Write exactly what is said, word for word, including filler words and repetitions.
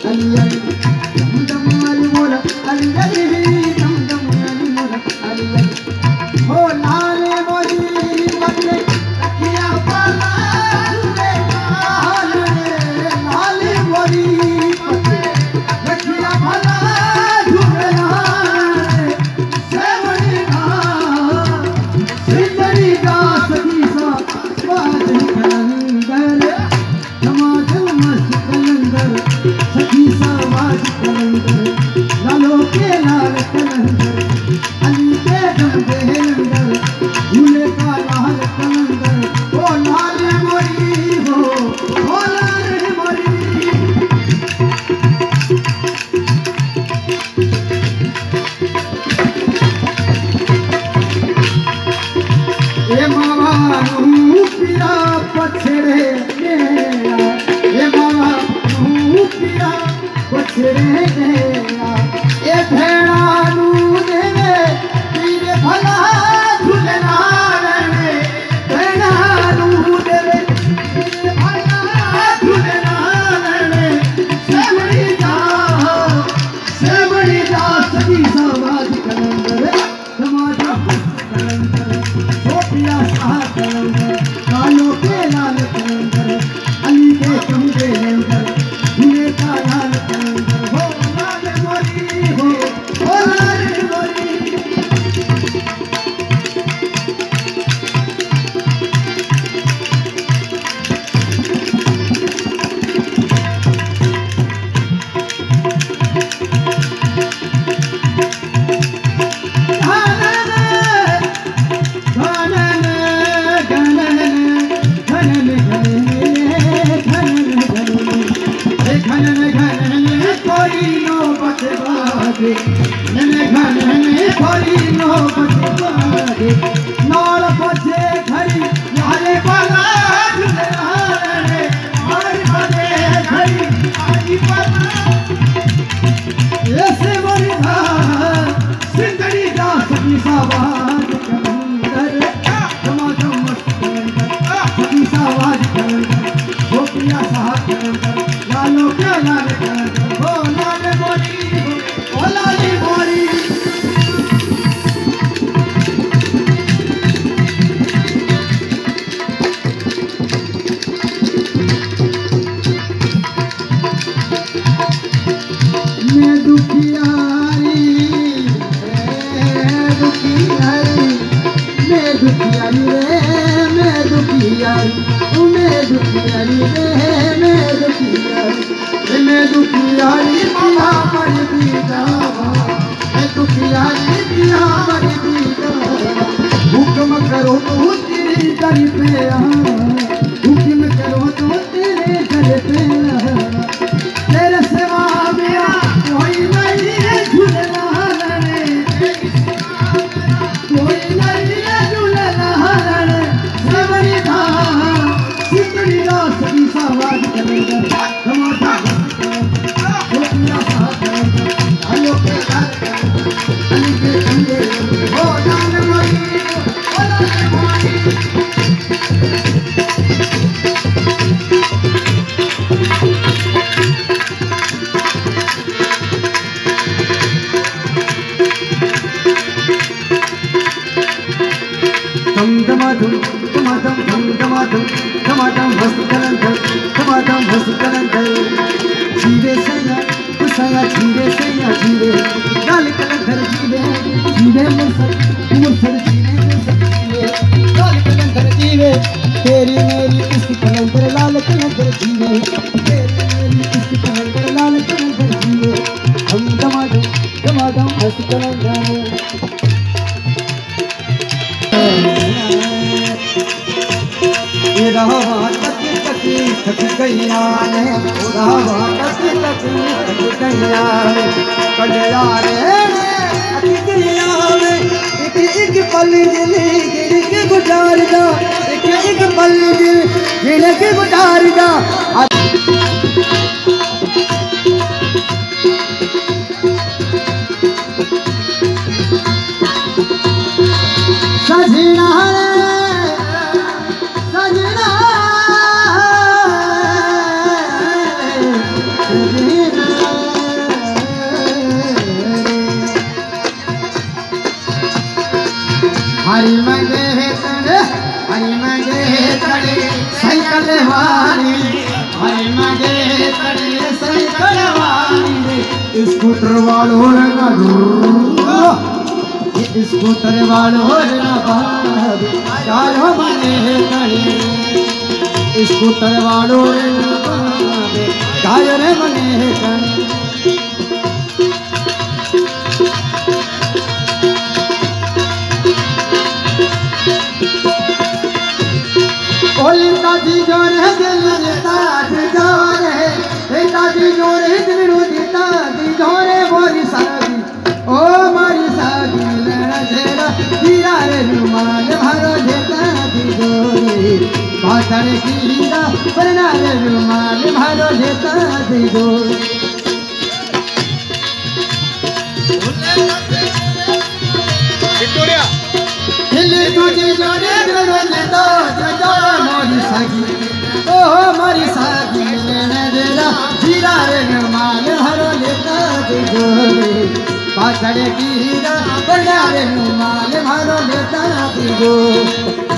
अली अली दम दम अली मोरा अली अली दम दम अली मोरा अली अली हो लाले मोरी मते रखिया पाला झूले लाले लाले मोरी मते रखिया पाला झूले लाले सेवड़ी का सिंदरी का सदी सा बाज कलंदर समाजल मस्त कलंदर सखी सा बाज कलंदर लालो के लाल कलंदर अली के दम के अंदर झूले का लाल कलंदर ओ लाल मोरी हो ओ लाल मोरी ए मामा नू पिया पछड़े मेरा ए मामा नू पिया पछड़े मेरा ए भेड़ा नू देवे पीरे भला झूलना रे भेड़ा नू देवे पीरे भला झूलना रे सेवड़ी जा सेवड़ी जा सदी समाज कलंदर समाज कलंदर सोपिया सा कलंदर कालो के लाल कलंदर अली के चमके अंदर झूले का लाल कलंदर हो लाल मोरी हो हो लाल मोरी नाल बचे घड़ी यारे बाला झूले नाल बचे घड़ी आई बाला ऐसे मोरी धा सिंदड़ी दा सखी सावाज कलंदर समाजम मस्त कलंदर सखी सावाज कलंदर गोपिया सा कलंदर लालो के लाल कलंदर हो लाल मोरी हो लाल मोरी मैं दुखियारी मैं दुखियारी मैं दुखियारी रे मैं दुखियारी मैं दुखियारी रे मैं दुखियारी मैं दुखियारी पिया मर दीदा मैं दुखियारी पिया मर दीदा हुक्म करो तो तेरे दर पे आ हुक्म करो तो तेरे दर पे आ तेरे सेवा मेरा कोई नहीं है झूलना रे कोई नहीं है झूलना रे सेवरी धा सिंदड़ी दा सदी सावाज कलंदर समाजा गोपिया सा कलंदर आलो के लाल कलंदर अली के अंदे हो लाल मोरी हो लाल मोरी दम दमादम दमादम दम दमादम दमादम मस्त कलंदर दमादम मस्त कलंदर जीवे सैया सैया जीवे सैया जीवे लाल कलंदर जीवे जीवे मुसर मुसर जीवे मुसर जीवे लाल कलंदर जीवे तेरी मेरी इश्क कलंदर लाल कलंदर जीवे तेरी मेरी इश्क कलंदर लाल कलंदर जीवे हम दमादम दमादम मस्त कलंदर रावा तक तकी थक गईया ने रावा तक तकी थक गईया ने कलिया रे अतिक गईया ने एक एक पल दिल गिर के गुजार जा एक एक पल दिल गिर के गुजार जा सजना सजना स्कूटर वालों ने ना स्कूटर वालों ने ना चारों मने कने स्कूटर वालों ने ना चारों मने कने ओलिता जी जोरे दिल देता जी जोरे देता जी जोरे दिल देता जी जोरे मोरी सागी ओ मोरी सागी लेना जेरा हीरा रे रुमाल भरो देता जी जोरे बादल की हीरा बना रे रुमाल भरो देता जी जोरे विक्टोरिया हिल तुझे जोरे दिल देता जोरे मोरी सागी ओ मोरी सागी लेना जेरा हीरा रे रुमाल भरो देता जी जोरे बादल की हीरा बना रे रुमाल भरो देता जी जोरे